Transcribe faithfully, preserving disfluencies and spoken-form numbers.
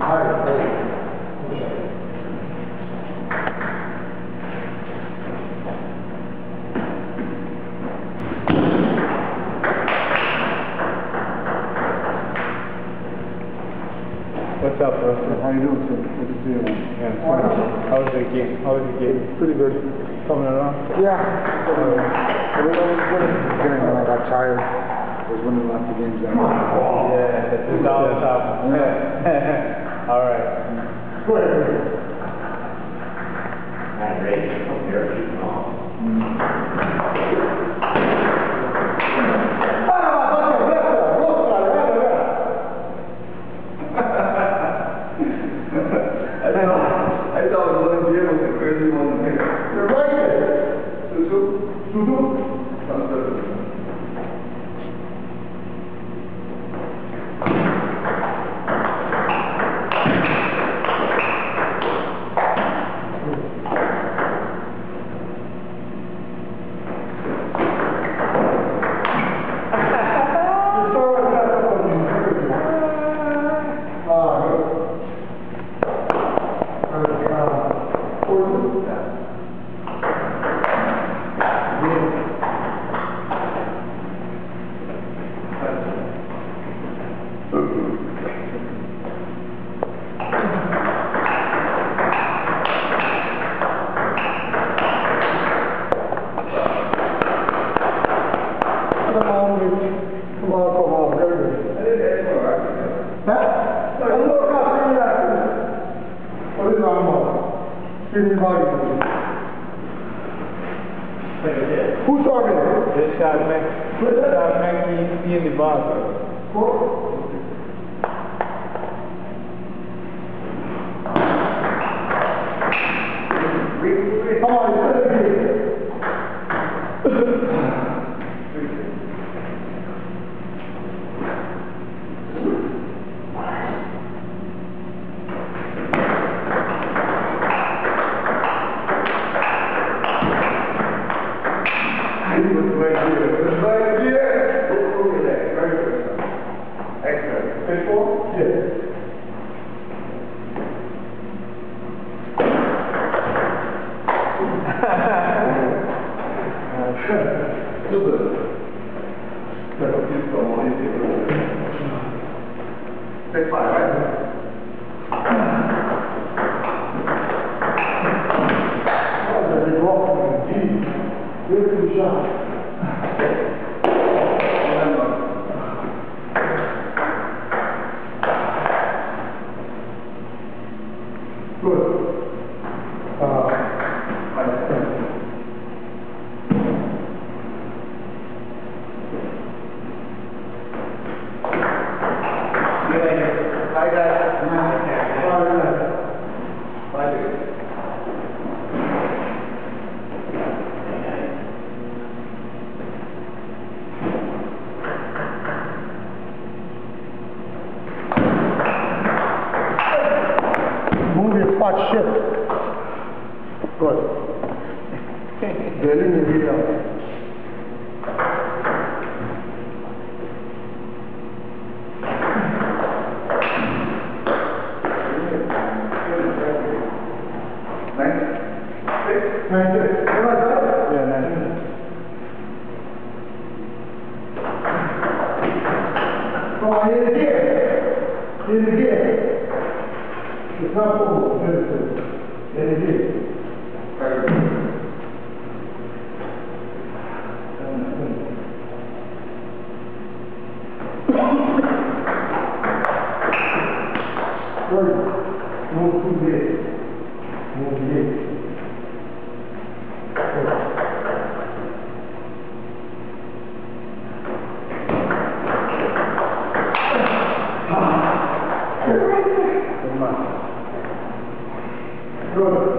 What's up, Rustin? How you doing, sir? Good to see you, man. Yeah, how was the game? How was the game? Pretty good. Coming along? Yeah. Uh, Everyone was good. Again, when I got tired, I was winning lots of games then. Yeah, it's all the top. Yeah. All right. Go ahead. I'm ready to come here, keep on. I thought it was Diego was the crazy one there. You're right there. Susu? Susu? Sounds good. Who's talking? This shot makes, this shot makes me in the box. Come on, it's gonna be. Take five, right? Good shot. Good. Uh, Hi guys. Bye. Bye dude. Move your spot shift. Good. Getting your heat up. Nice. Yeah, nice. Come on, hit it again. Hit it again. It's not full. Hit it. Hit it again. Good. Move to this. Move this. Good.